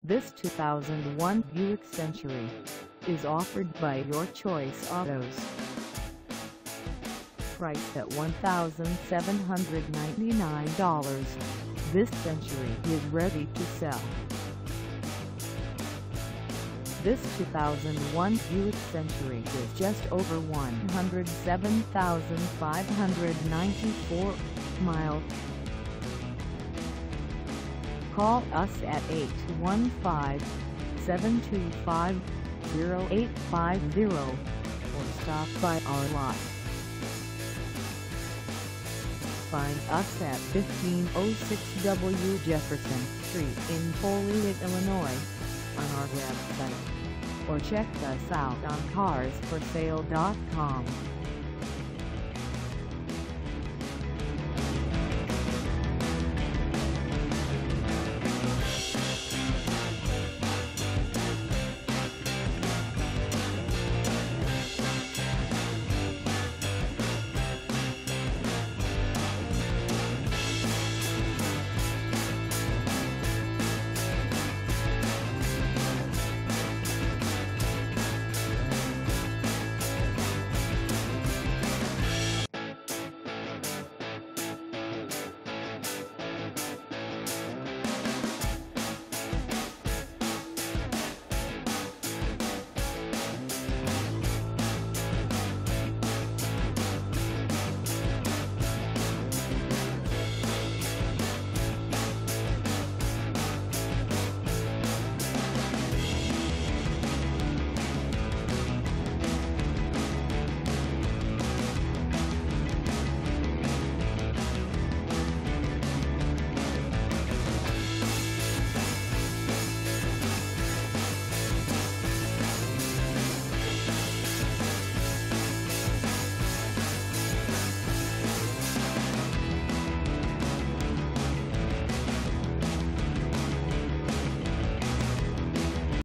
This 2001 Buick Century is offered by Your Choice Autos. Priced at $1,799, this Century is ready to sell. This 2001 Buick Century is just over 107,594 miles. Call us at 815-725-0850 or stop by our lot. Find us at 1506 W Jefferson Street in Joliet, Illinois, on our website, or check us out on carsforsale.com.